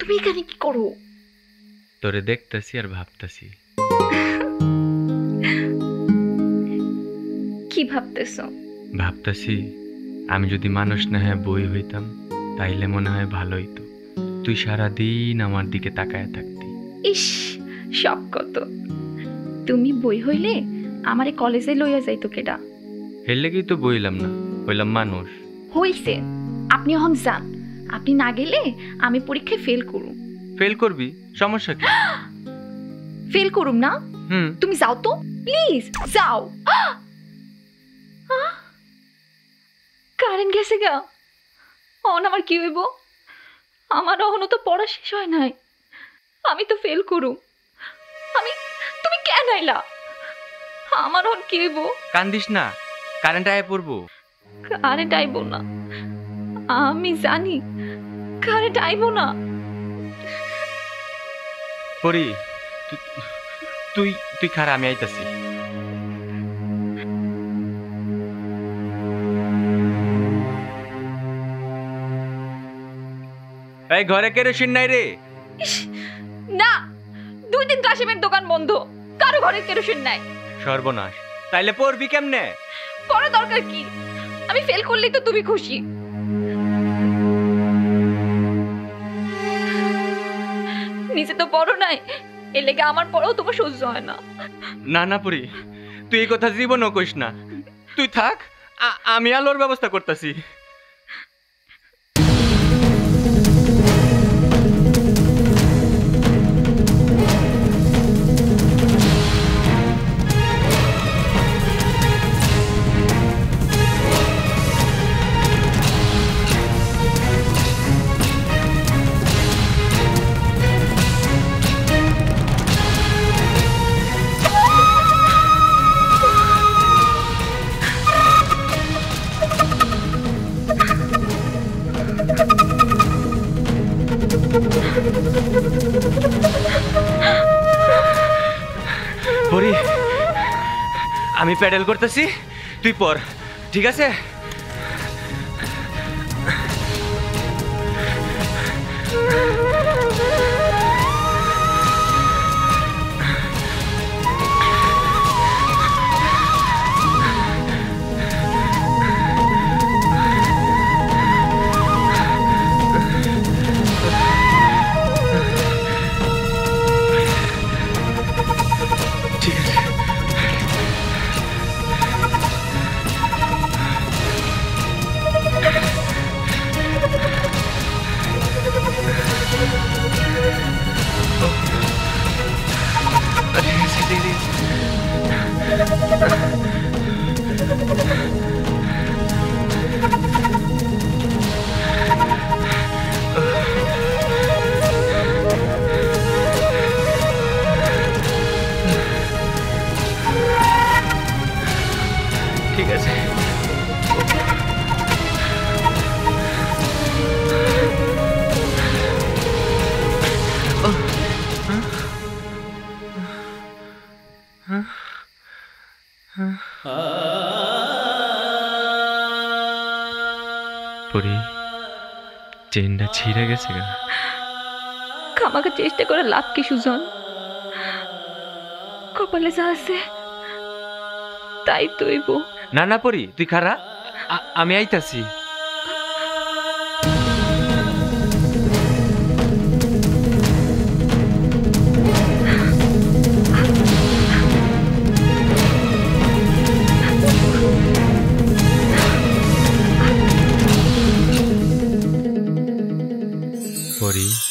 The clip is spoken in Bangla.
তুমি এখানে কি করো? তোরে দেখতেছি আর ভাবতেছি। কি ভাবতেছো? ভাবতেছি আমি যদি মানুষ না হয় বই হইতাম তাইলে মনে হয় ভালো হইতো। তুই সারাদিন আমার দিকে তাকায় থাকতি। ইস, শখ কত! তুমি বই হইলে আমারে কলেজে লইয়া যাইতো কেডা? এর লেগেই তো বইলাম না, হইলাম মানুষ। হইছে, আপনি এখন যান। আপনি না গেলে আমি পরীক্ষায় ফেল করুম। ফেল করবি? সমস্যা কি? ফেল করুম না? তুমি যাও তো, প্লিজ যাও। কারেন্ট গেছে গা। অন আমার কি হইব? আমার অহনো তো পড়া শেষ হয় নাই। আমি তো ফেল করুম। তুমি কেন আইলা? আমার অন কি হইব? কান্দিস না, কারেন্ট আয় পড়বো। কারেন্ট আইব না, আমি জানি কারেন্ট আইব না। পরি, তুই তুই খারা, আমি আইতাছি। এই ঘরে কেরোসিন নাই রে? না, 2 দিন কাশিমের দোকান বন্ধ, কারো ঘরে কেরোসিন নাই। সর্বনাশ, তাইলে পড়বি কেমনে? পড়া দরকার কি? আমি ফেল করলেই তো তুমি খুশি। নিজে তো পড়ো নাই, এর লেগে আমার পড়াও তোমার সহ্য হয় না। না না পরি, তুই এই কথা জীবনও কইস না। তুই থাক, আমি আলোর ব্যবস্থা করতেছি। পরি, আমি প্যাডেল করতেছি, তুই পড়, ঠিক আছে? ঠিক আছে। পরি, চেনটা ছিঁড়ে গেছে গা। খামাখা চেষ্টা করে লাভ কি সুজন? কপালে যা আছে তাই তৈব। না না পরি, তুই খারা, আমি আইতাছি। পরি,